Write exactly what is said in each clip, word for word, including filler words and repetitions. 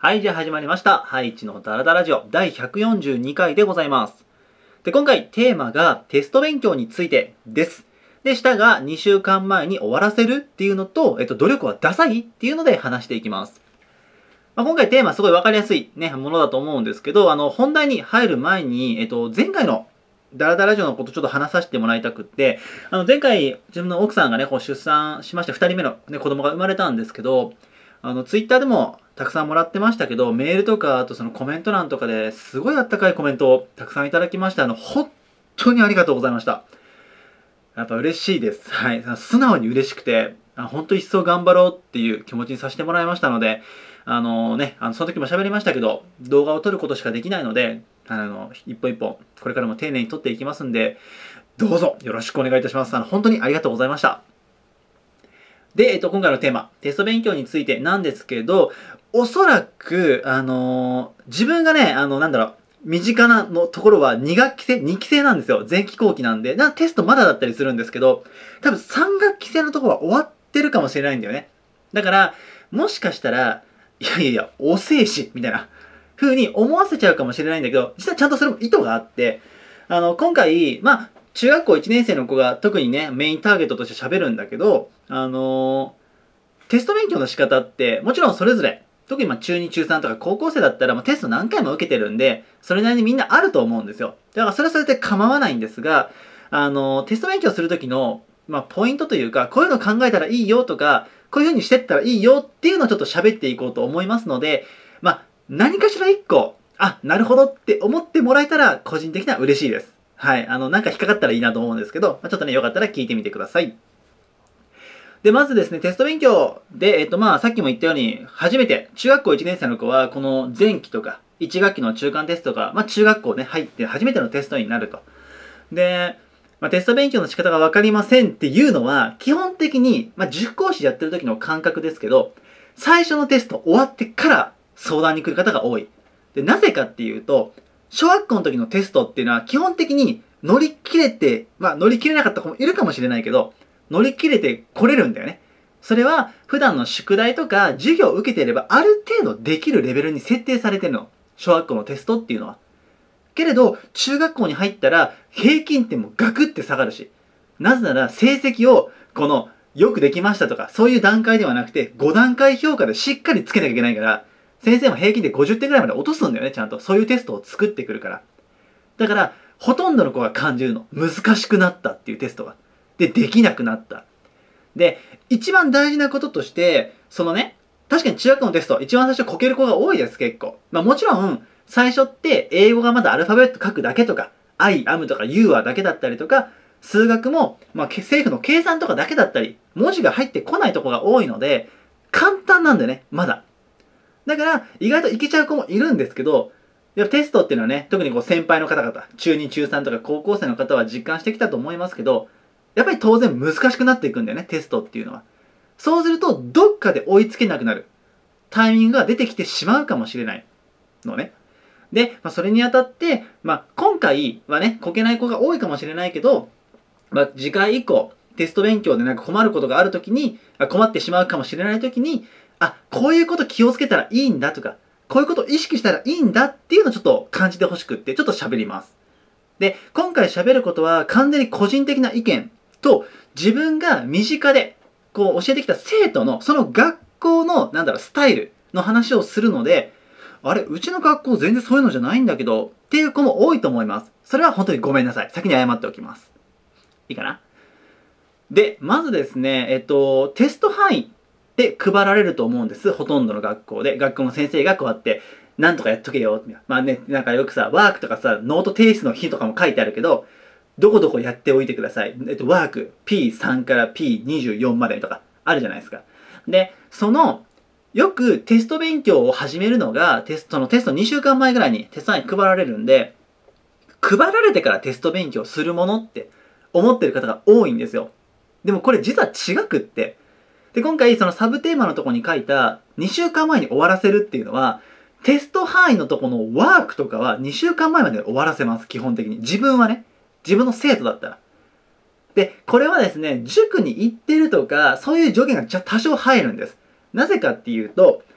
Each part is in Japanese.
はい、じゃあ始まりました。ハイチのダラダラジオだいひゃくよんじゅうにかいでございます。で、今回テーマがテスト勉強についてです。で、下がにしゅうかんまえに終わらせるっていうのと、えっと、努力はダサいっていうので話していきます。まあ、今回テーマすごいわかりやすいね、ものだと思うんですけど、あの、本題に入る前に、えっと、前回のダラダラジオのことちょっと話させてもらいたくって、あの、前回自分の奥さんがね、こう出産しましてふたりめの、ね、子供が生まれたんですけど、あの、ツイッターでもたくさんもらってましたけど、メールとか、あとそのコメント欄とかですごいあったかいコメントをたくさんいただきまして、あの、本当にありがとうございました。やっぱ嬉しいです。はい。素直に嬉しくて、あ本当一層頑張ろうっていう気持ちにさせてもらいましたので、あのね、あのその時も喋りましたけど、動画を撮ることしかできないので、あの、一歩一歩、これからも丁寧に撮っていきますんで、どうぞよろしくお願いいたします。あの、本当にありがとうございました。で、えっと、今回のテーマ、テスト勉強についてなんですけど、おそらく、あのー、自分がね、あの、なんだろう、身近なのところはに学期制 ?に 期制なんですよ。前期後期なんで。なテストまだだったりするんですけど、多分さん学期制のところは終わってるかもしれないんだよね。だから、もしかしたら、いやいやいや、遅えし、みたいな風に思わせちゃうかもしれないんだけど、実はちゃんとそれも意図があって、あの、今回、まあ、中学校いちねん生の子が特にね、メインターゲットとして喋るんだけど、あのー、テスト勉強の仕方って、もちろんそれぞれ、特にまあ中に中さんとか高校生だったら、まあ、テスト何回も受けてるんで、それなりにみんなあると思うんですよ。だからそれはそれで構わないんですが、あのー、テスト勉強するときの、まあ、ポイントというか、こういうの考えたらいいよとか、こういう風にしてったらいいよっていうのをちょっと喋っていこうと思いますので、まあ、何かしら一個、あ、なるほどって思ってもらえたら、個人的には嬉しいです。はい。あの、なんか引っかかったらいいなと思うんですけど、まあ、ちょっとね、よかったら聞いてみてください。で、まずですね、テスト勉強で、えっと、まあ、さっきも言ったように、初めて、中学校いちねん生の子は、この前期とか、いち学期の中間テストが、まあ、中学校ね、入って初めてのテストになると。で、まあ、テスト勉強の仕方がわかりませんっていうのは、基本的に、まあ、塾講師やってる時の感覚ですけど、最初のテスト終わってから相談に来る方が多い。で、なぜかっていうと、小学校の時のテストっていうのは基本的に乗り切れて、まあ乗り切れなかった子もいるかもしれないけど、乗り切れてこれるんだよね。それは普段の宿題とか授業を受けていればある程度できるレベルに設定されてるの。小学校のテストっていうのは。けれど、中学校に入ったら平均点もガクって下がるし、なぜなら成績をこのよくできましたとかそういう段階ではなくてご段階評価でしっかりつけなきゃいけないから、先生も平均でごじゅってんぐらいまで落とすんだよね、ちゃんと。そういうテストを作ってくるから。だから、ほとんどの子が感じるの。難しくなったっていうテストが。で、できなくなった。で、一番大事なこととして、そのね、確かに中学校のテスト、一番最初こける子が多いです、結構。まあもちろん、最初って英語がまだアルファベット書くだけとか、I, am とか you はだけだったりとか、数学も、まあ、政府の計算とかだけだったり、文字が入ってこないとこが多いので、簡単なんだよね、まだ。だから、意外といけちゃう子もいるんですけど、やっぱテストっていうのはね、特にこう先輩の方々、中に、中さんとか高校生の方は実感してきたと思いますけど、やっぱり当然難しくなっていくんだよね、テストっていうのは。そうすると、どっかで追いつけなくなるタイミングが出てきてしまうかもしれないのね。で、まあ、それにあたって、まあ、今回はね、こけない子が多いかもしれないけど、まあ、次回以降、テスト勉強でなんか困ることがあるときに、困ってしまうかもしれないときに、あ、こういうこと気をつけたらいいんだとか、こういうことを意識したらいいんだっていうのをちょっと感じてほしくって、ちょっと喋ります。で、今回喋ることは完全に個人的な意見と、自分が身近でこう教えてきた生徒のその学校のなんだろうスタイルの話をするので、あれ、うちの学校全然そういうのじゃないんだけどっていう子も多いと思います。それは本当にごめんなさい。先に謝っておきます。いいかな？で、まずですね、えっと、テスト範囲で配られると思うんです。ほとんどの学校で。学校の先生がこうやって、なんとかやっとけよ。まあね、なんかよくさ、ワークとかさ、ノート提出の日とかも書いてあるけど、どこどこやっておいてください。えっと、ワーク ピースリー から ピーにじゅうよん までとかあるじゃないですか。で、その、よくテスト勉強を始めるのが、テストのテストにしゅうかんまえぐらいにテスト範囲配られるんで、配られてからテスト勉強するものって思ってる方が多いんですよ。でもこれ実は違くって。で、今回そのサブテーマのとこに書いたにしゅうかんまえに終わらせるっていうのは、テスト範囲のとこのワークとかはにしゅうかんまえまで終わらせます、基本的に。自分はね。自分の生徒だったら。で、これはですね、塾に行ってるとか、そういう条件が多少入るんです。なぜかっていうと、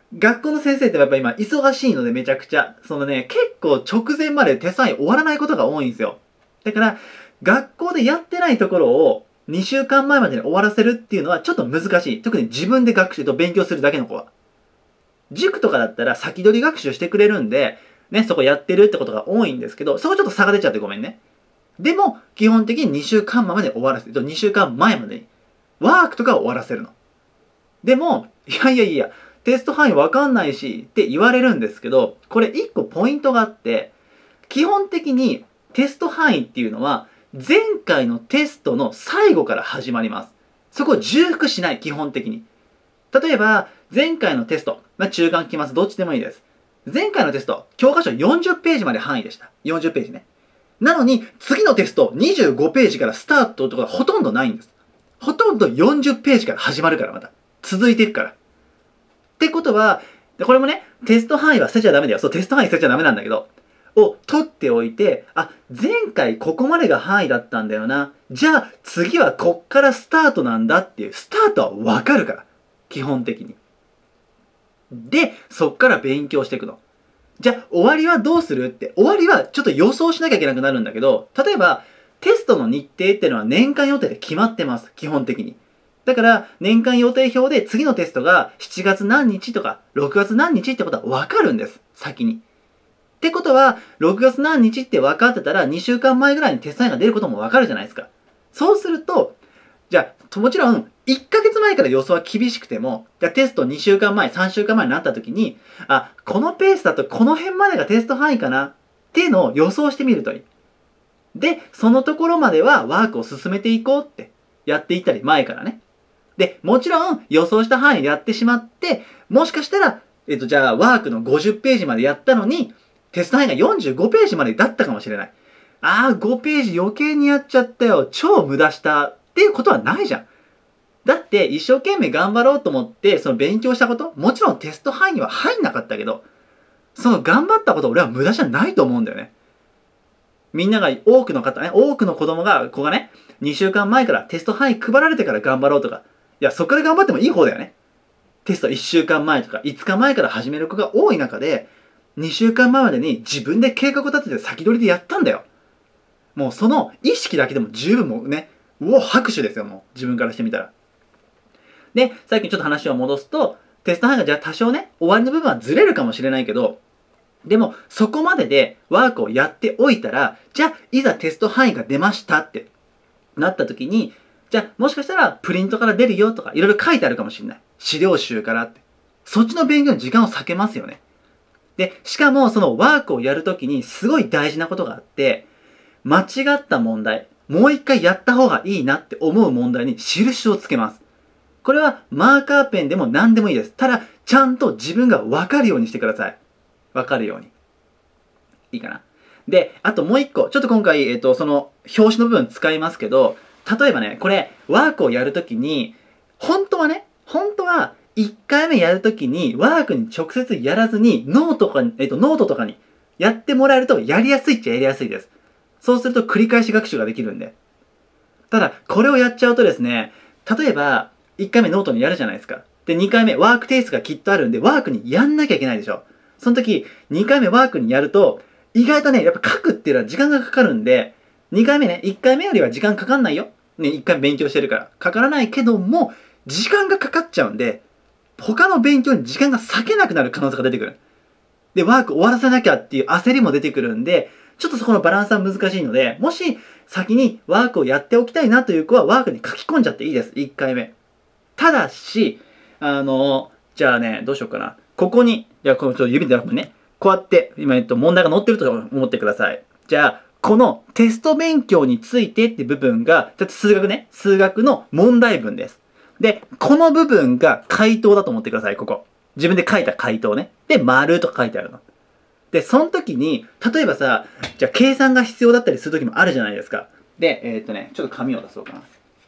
学校の先生ってやっぱ今忙しいのでめちゃくちゃ、そのね、結構直前までテスト範囲終わらないことが多いんですよ。だから、学校でやってないところをにしゅうかんまえまでに終わらせるっていうのはちょっと難しい。特に自分で学習と勉強するだけの子は。塾とかだったら先取り学習してくれるんで、ね、そこやってるってことが多いんですけど、そこちょっと差が出ちゃってごめんね。でも、基本的ににしゅうかんまえまで終わらせる。にしゅうかんまえまでに。ワークとかを終わらせるの。でも、いやいやいや、テスト範囲わかんないしって言われるんですけど、これ一個ポイントがあって、基本的にテスト範囲っていうのは、前回のテストの最後から始まります。そこを重複しない、基本的に。例えば、前回のテスト、まあ、中間期末どっちでもいいです。前回のテスト、教科書よんじゅっページまで範囲でした。よんじゅっページね。なのに、次のテストにじゅうごページからスタートとかほとんどないんです。ほとんどよんじゅっページから始まるから、また。続いていくから。ってことは、これもね、テスト範囲は捨てちゃダメだよ。そう、テスト範囲捨てちゃダメなんだけど、を取っておいて、あ、前回ここまでが範囲だったんだよな。じゃあ次はこっからスタートなんだっていう、スタートはわかるから。基本的に。で、そっから勉強していくの。じゃあ終わりはどうするって、終わりはちょっと予想しなきゃいけなくなるんだけど、例えばテストの日程っていうのは年間予定で決まってます。基本的に。だから年間予定表で次のテストがしちがつ何日とかろくがつ何日ってことはわかるんです。先に。ってことは、ろくがつ何日って分かってたら、にしゅうかんまえぐらいにテスト範囲が出ることも分かるじゃないですか。そうすると、じゃあ、もちろん、いっかげつまえから予想は厳しくても、じゃあテストにしゅうかんまえ、さんしゅうかんまえになった時に、あ、このペースだとこの辺までがテスト範囲かなっていうのを予想してみるといい。で、そのところまではワークを進めていこうってやっていったり、前からね。で、もちろん予想した範囲でやってしまって、もしかしたら、えっと、じゃあワークのごじゅっページまでやったのに、テスト範囲がよんじゅうごページまでだったかもしれない。ああ、ごページ余計にやっちゃったよ。超無駄したっていうことはないじゃん。だって一生懸命頑張ろうと思ってその勉強したこと、もちろんテスト範囲には入んなかったけど、その頑張ったこと俺は無駄じゃないと思うんだよね。みんなが多くの方ね、多くの子供が、子がね、にしゅうかんまえからテスト範囲配られてから頑張ろうとか、いや、そこから頑張ってもいい方だよね。テストいっしゅうかんまえとかいつかまえから始める子が多い中で、にしゅうかんまえまでに自分で計画を立てて先取りでやったんだよ。もうその意識だけでも十分もうね、うお、拍手ですよ、もう。自分からしてみたら。で、さっきちょっと話を戻すと、テスト範囲がじゃあ多少ね、終わりの部分はずれるかもしれないけど、でもそこまででワークをやっておいたら、じゃあいざテスト範囲が出ましたってなった時に、じゃあもしかしたらプリントから出るよとかいろいろ書いてあるかもしれない。資料集からって。そっちの勉強に時間を割けますよね。で、しかもそのワークをやるときにすごい大事なことがあって、間違った問題、もう一回やった方がいいなって思う問題に印をつけます。これはマーカーペンでも何でもいいです。ただ、ちゃんと自分がわかるようにしてください。わかるように。いいかな。で、あともう一個、ちょっと今回、えっと、その表紙の部分使いますけど、例えばね、これ、ワークをやるときに、本当はね、本当は、いっかいめやるときに、ワークに直接やらずに、ノートとかに、えっと、ノートとかにやってもらえると、やりやすいっちゃやりやすいです。そうすると、繰り返し学習ができるんで。ただ、これをやっちゃうとですね、例えば、いっかいめノートにやるじゃないですか。で、にかいめ、ワーク提出がきっとあるんで、ワークにやんなきゃいけないでしょ。その時、にかいめワークにやると、意外とね、やっぱ書くっていうのは時間がかかるんで、にかいめね、いっかいめよりは時間かかんないよ。ね、いっかい勉強してるから。かからないけども、時間がかかっちゃうんで、他の勉強に時間が割けなくなる可能性が出てくる。で、ワーク終わらせなきゃっていう焦りも出てくるんで、ちょっとそこのバランスは難しいので、もし先にワークをやっておきたいなという子はワークに書き込んじゃっていいです。いっかいめ。ただし、あの、じゃあね、どうしようかな。ここに、じゃあこのちょっと指でなくてね、こうやって、今、えっと、問題が載ってると思ってください。じゃあ、このテスト勉強についてって部分が、ちょっと数学ね、数学の問題文です。で、この部分が回答だと思ってください、ここ。自分で書いた回答ね。で、丸とか書いてあるの。で、その時に、例えばさ、じゃあ計算が必要だったりする時もあるじゃないですか。で、えー、っとね、ちょっと紙を出そうかな。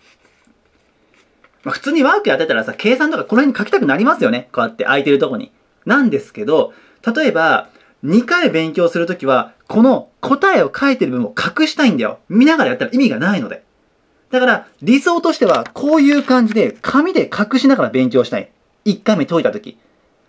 まあ、普通にワークやってたらさ、計算とかこの辺に書きたくなりますよね。こうやって空いてるとこに。なんですけど、例えば、にかい勉強するときは、この答えを書いてる部分を隠したいんだよ。見ながらやったら意味がないので。だから、理想としては、こういう感じで、紙で隠しながら勉強したい。いっかいめ解いたとき。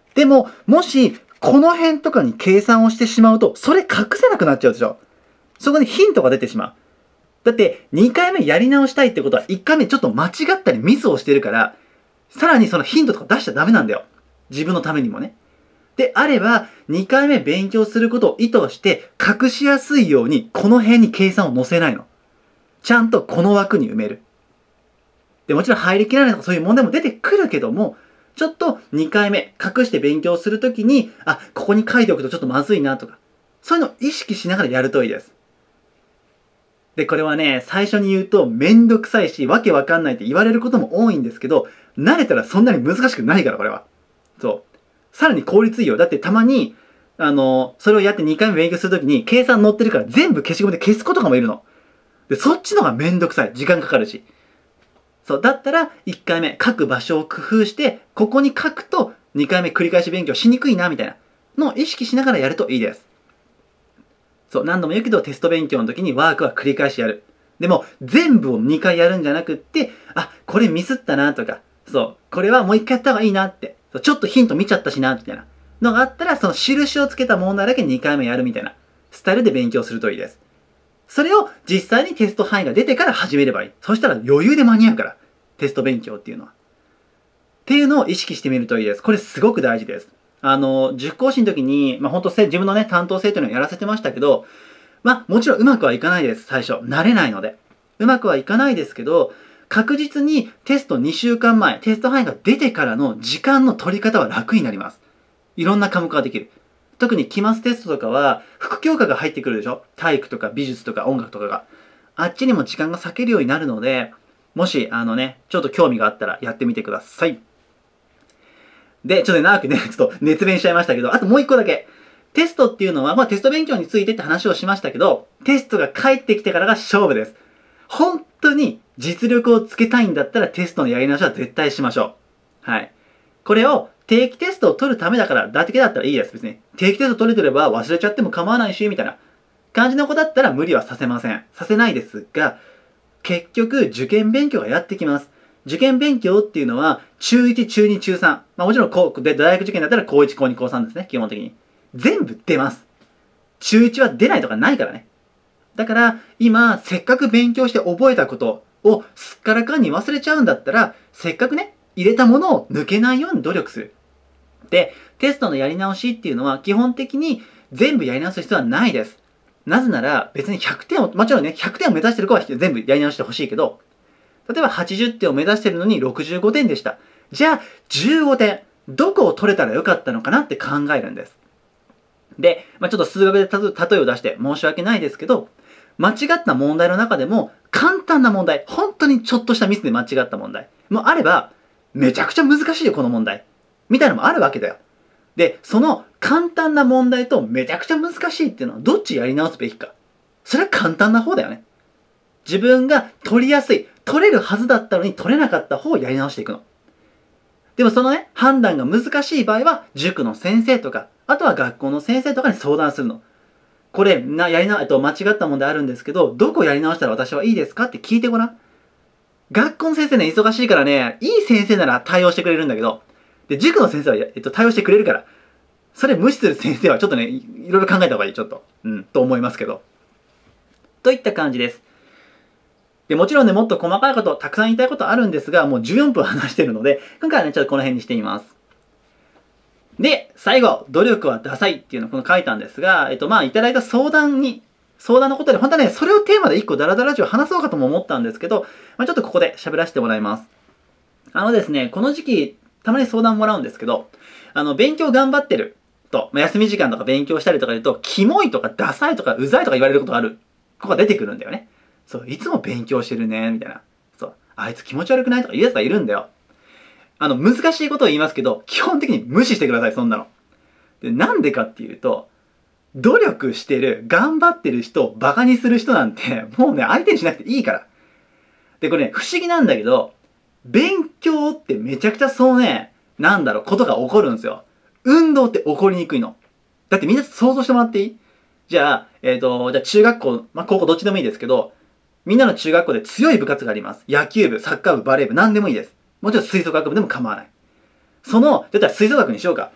でも、もし、この辺とかに計算をしてしまうと、それ隠せなくなっちゃうでしょ。そこにヒントが出てしまう。だって、にかいめやり直したいってことは、いっかいめちょっと間違ったりミスをしてるから、さらにそのヒントとか出しちゃダメなんだよ。自分のためにもね。であれば、にかいめ勉強することを意図して、隠しやすいように、この辺に計算を載せないの。ちゃんとこの枠に埋める。で、もちろん入りきらないとかそういう問題も出てくるけども、ちょっとにかいめ隠して勉強するときに、あ、ここに書いておくとちょっとまずいなとか、そういうのを意識しながらやるといいです。で、これはね、最初に言うとめんどくさいし、わけわかんないって言われることも多いんですけど、慣れたらそんなに難しくないから、これは。そう。さらに効率いいよ。だってたまに、あの、それをやってにかいめ勉強するときに、計算載ってるから全部消しゴムで消す子とかもいるの。で、そっちの方がめんどくさい。時間かかるし。そう。だったら、いっかいめ書く場所を工夫して、ここに書くと、にかいめ繰り返し勉強しにくいな、みたいなのを意識しながらやるといいです。そう。何度も言うけど、テスト勉強の時にワークは繰り返しやる。でも、全部をにかいやるんじゃなくって、あ、これミスったな、とか、そう。これはもういっかいやった方がいいなって。ちょっとヒント見ちゃったしな、みたいなのがあったら、その印をつけた問題だけにかいめやるみたいなスタイルで勉強するといいです。それを実際にテスト範囲が出てから始めればいい。そしたら余裕で間に合うから。テスト勉強っていうのは。っていうのを意識してみるといいです。これすごく大事です。あの、塾講師の時に、まあ本当自分のね、担当生徒にはやらせてましたけど、まあもちろんうまくはいかないです、最初。慣れないので。うまくはいかないですけど、確実にテストにしゅうかんまえ、テスト範囲が出てからの時間の取り方は楽になります。いろんな科目ができる。特に期末テストとかは、副教科が入ってくるでしょ？体育とか美術とか音楽とかが。あっちにも時間が割けるようになるので、もし、あのね、ちょっと興味があったらやってみてください。で、ちょっと長くね、ちょっと熱弁しちゃいましたけど、あともう一個だけ。テストっていうのは、まあテスト勉強についてって話をしましたけど、テストが返ってきてからが勝負です。本当に実力をつけたいんだったらテストのやり直しは絶対しましょう。はい。これを定期テストを取るためだから、だけだったらいいです。別に。定期テスト取れてれば忘れちゃっても構わないし、みたいな感じの子だったら無理はさせません。させないですが、結局受験勉強がやってきます。受験勉強っていうのは、中いち、中に、中さん。まあもちろんこう、で、大学受験だったら高いち、高に、高さんですね。基本的に。全部出ます。中いちは出ないとかないからね。だから、今、せっかく勉強して覚えたことをすっからかんに忘れちゃうんだったら、せっかくね、入れたものを抜けないように努力する。で、テストのやり直しっていうのは、基本的に全部やり直す必要はないです。なぜなら、別にひゃくてんを、もちろんね、ひゃくてんを目指してる子は全部やり直してほしいけど、例えばはちじゅってんを目指してるのにろくじゅうごてんでした。じゃあ、じゅうごてん、どこを取れたらよかったのかなって考えるんです。で、まあ、ちょっと数学で例えを出して申し訳ないですけど、間違った問題の中でも簡単な問題、本当にちょっとしたミスで間違った問題もあれば、めちゃくちゃ難しいよこの問題みたいなのもあるわけだよ。で、その簡単な問題とめちゃくちゃ難しいっていうのはどっちやり直すべきか。それは簡単な方だよね。自分が取りやすい、取れるはずだったのに取れなかった方をやり直していくの。でもそのね、判断が難しい場合は塾の先生とか、あとは学校の先生とかに相談するの。これ、な、やりな、えっと、間違った問題あるんですけど、どこやり直したら私はいいですかって聞いてごらん。学校の先生ね、忙しいからね、いい先生なら対応してくれるんだけど、で、塾の先生は、えっと、対応してくれるから、それ無視する先生はちょっとね、い、いろいろ考えた方がいい、ちょっと。うん、と思いますけど。といった感じです。で、もちろんね、もっと細かいこと、たくさん言いたいことあるんですが、もうじゅうよんぷん話してるので、今回はね、ちょっとこの辺にしてみます。で、最後、努力はダサいっていうのをこの書いたんですが、えっと、まあ、いただいた相談に、相談のことで、本当はね、それをテーマで一個ダラダラジオ話そうかとも思ったんですけど、まあ、ちょっとここで喋らせてもらいます。あのですね、この時期、たまに相談もらうんですけど、あの、勉強頑張ってると、まあ、休み時間とか勉強したりとか言うと、キモいとかダサいとかうざいとか言われることがある子が出てくるんだよね。そう、いつも勉強してるね、みたいな。そう、あいつ気持ち悪くないとか言うやつがいるんだよ。あの、難しいことを言いますけど、基本的に無視してください、そんなの。で、なんでかっていうと、努力してる、頑張ってる人をバカにする人なんて、もうね、相手にしなくていいから。で、これね、不思議なんだけど、勉強ってめちゃくちゃそうね、なんだろう、ことが起こるんですよ。運動って起こりにくいの。だってみんな想像してもらっていい？じゃあ、えっと、じゃあ中学校、まあ高校どっちでもいいですけど、みんなの中学校で強い部活があります。野球部、サッカー部、バレー部、何でもいいです。もちろん吹奏楽部でも構わない。その、だったら吹奏楽にしようか。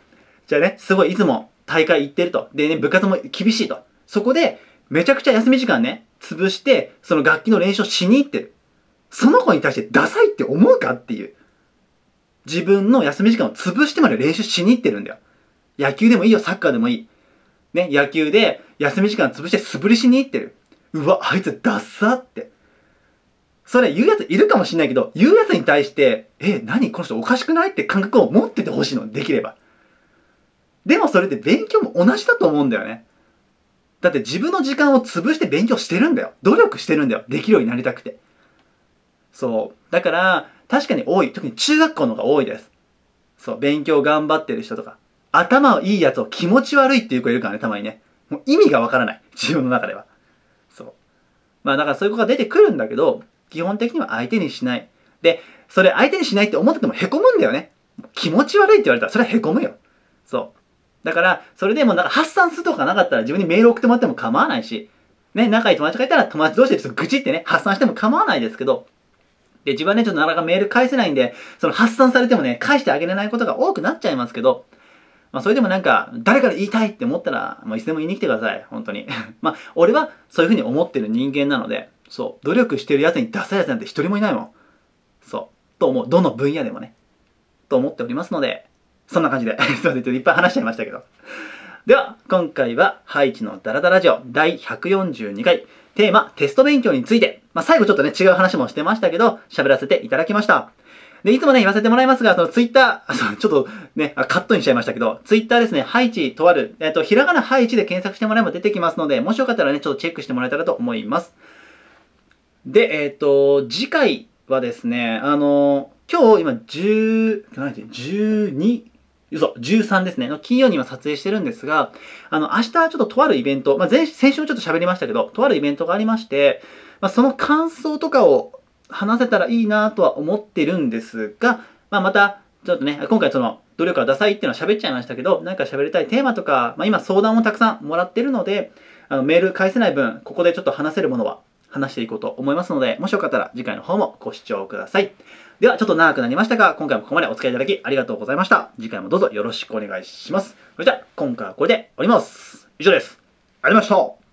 じゃあね、すごいいつも大会行ってると。でね、部活も厳しいと。そこで、めちゃくちゃ休み時間ね、潰して、その楽器の練習をしに行ってる。その子に対してダサいって思うかっていう。自分の休み時間を潰してまで練習しに行ってるんだよ。野球でもいいよ、サッカーでもいい。ね、野球で休み時間潰して素振りしに行ってる。うわ、あいつダッサって。それ言うやついるかもしんないけど、言うやつに対して、え、何この人おかしくないって感覚を持っててほしいの、できれば。でもそれって勉強も同じだと思うんだよね。だって自分の時間を潰して勉強してるんだよ。努力してるんだよ。できるようになりたくて。そう。だから、確かに多い。特に中学校の方が多いです。そう。勉強頑張ってる人とか。頭いいやつを気持ち悪いっていう子いるからね、たまにね。もう意味がわからない。自分の中では。そう。まあだからそういう子が出てくるんだけど、基本的には相手にしない。で、それ相手にしないって思ってても凹むんだよね。気持ち悪いって言われたらそれは凹むよ。そう。だから、それでもなんか発散するとかなかったら自分にメール送ってもらっても構わないし、ね、仲いい友達がいたら友達同士でちょっと愚痴ってね、発散しても構わないですけど、で、自分はね、ちょっとなかなかメール返せないんで、その発散されてもね、返してあげれないことが多くなっちゃいますけど、まあそれでもなんか、誰から言いたいって思ったら、まあいつでも言いに来てください。本当に。まあ、俺はそういう風に思ってる人間なので、そう、努力してる奴にダサい奴なんて一人もいないもん。そう。と思う。どの分野でもね。と思っておりますので、そんな感じで。すいません。ちょっといっぱい話しちゃいましたけど。では、今回は、ハイチのダラダラジオだいひゃくよんじゅうにかい、テーマ、テスト勉強について、まあ、最後ちょっとね、違う話もしてましたけど、喋らせていただきました。で、いつもね、言わせてもらいますが、そのツイッター、ちょっとね、カットにしちゃいましたけど、ツイッターですね、ハイチとある、えっと、ひらがなハイチで検索してもらえば出てきますので、もしよかったらね、ちょっとチェックしてもらえたらと思います。で、えっと、次回はですね、あの、今日今じゅう、何てじゅうに、嘘、じゅうさんですね。の金曜に今撮影してるんですが、あの、明日ちょっととあるイベント、まあ、前、先週もちょっと喋りましたけど、とあるイベントがありまして、まあ、その感想とかを話せたらいいなとは思ってるんですが、まあ、また、ちょっとね、今回その、努力はダサいっていうのは喋っちゃいましたけど、なんか喋りたいテーマとか、まあ、今相談をたくさんもらってるので、あのメール返せない分、ここでちょっと話せるものは話していこうと思いますので、もしよかったら次回の方もご視聴ください。では、ちょっと長くなりましたが、今回もここまでお付き合いいただきありがとうございました。次回もどうぞよろしくお願いします。それでは、今回はこれで終わります。以上です。ありがとうございました。